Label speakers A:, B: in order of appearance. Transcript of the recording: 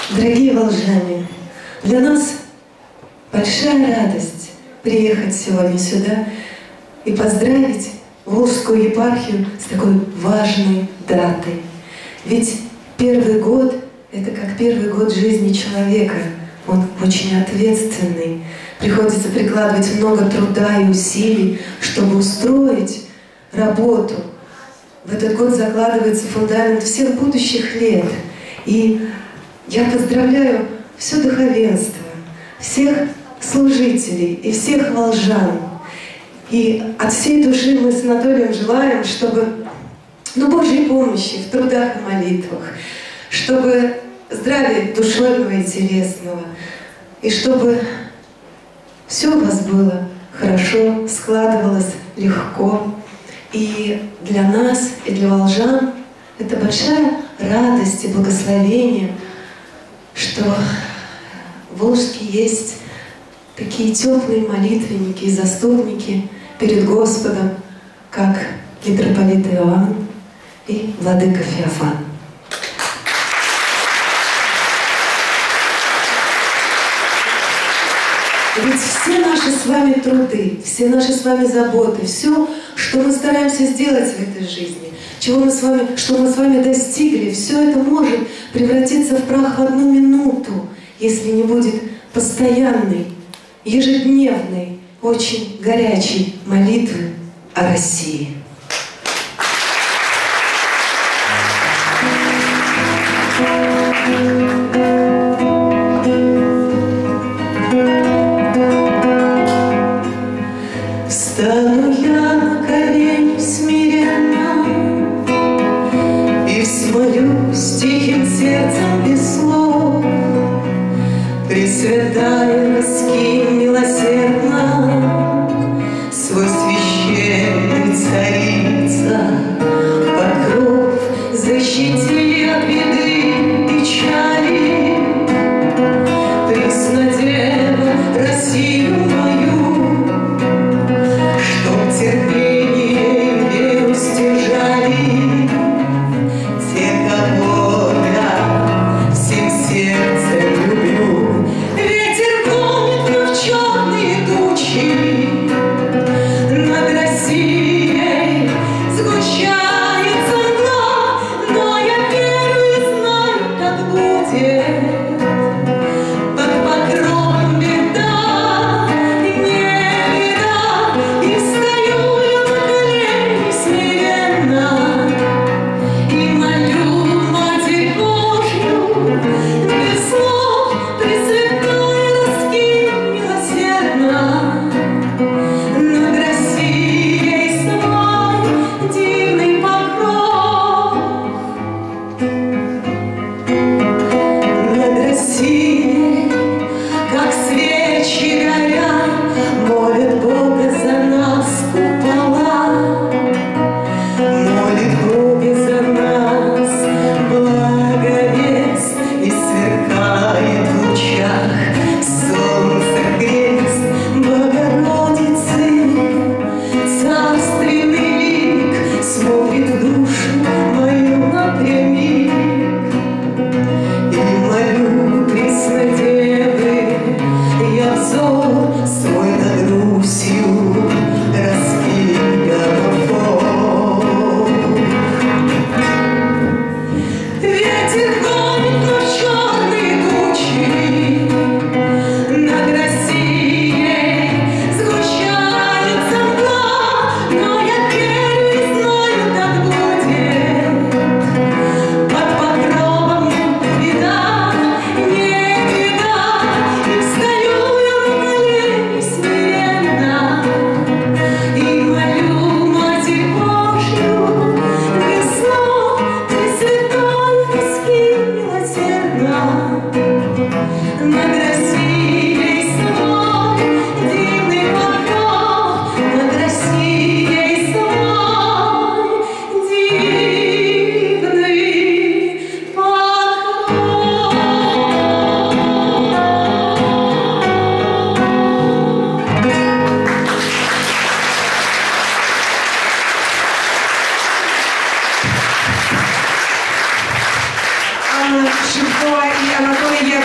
A: Дорогие волжане, для нас большая радость приехать сегодня сюда и поздравить Волжскую епархию с такой важной датой. Ведь первый год — это как первый год жизни человека. Он очень ответственный. Приходится прикладывать много труда и усилий, чтобы устроить работу. В этот год закладывается фундамент всех будущих лет. И я поздравляю все духовенство, всех служителей и всех волжан. И от всей души мы с Анатолием желаем, чтобы, Божьей помощи в трудах и молитвах, чтобы здравия душевного и телесного, и чтобы все у вас было хорошо, складывалось легко. И для нас, и для волжан это большая радость и благословение, что в Волжске есть такие теплые молитвенники и заступники перед Господом, как митрополит Иоанн и владыка Феофан. Ведь все наши с вами труды, все наши с вами заботы, все, что мы стараемся сделать в этой жизни, что мы с вами достигли, все это может превратиться в прах в одну минуту, если не будет постоянной, ежедневной, очень горячей молитвы о России. Встану я на колени смиренно и взмолюсь тихим сердцем без слов. Пресвятая, раскинь милосердно свой священный царица, покров защити от беды печали. Преснодева, Россию мою, чтоб терпение и веру стяжали те, кого я всем сердцем люблю. Ветер
B: Анна Шевцова и Анатолий Яковлевич.